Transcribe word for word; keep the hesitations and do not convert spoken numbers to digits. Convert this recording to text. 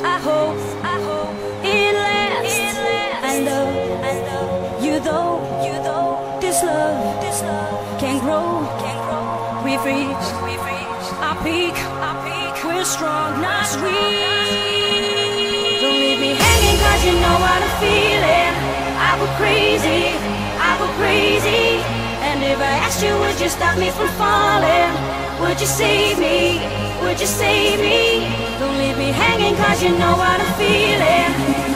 I hope, I hope it lasts. I love you though, you though. This love, this love can grow, can grow. We've reached, we've reached our peak, our peak. We're strong, not weak. Don't leave me hanging, cause you know what I'm feeling. I go crazy, I go crazy. And if I asked you, would you stop me from falling? Would you save me? Would you save me? Don't leave me hanging, cause you know what I'm feeling.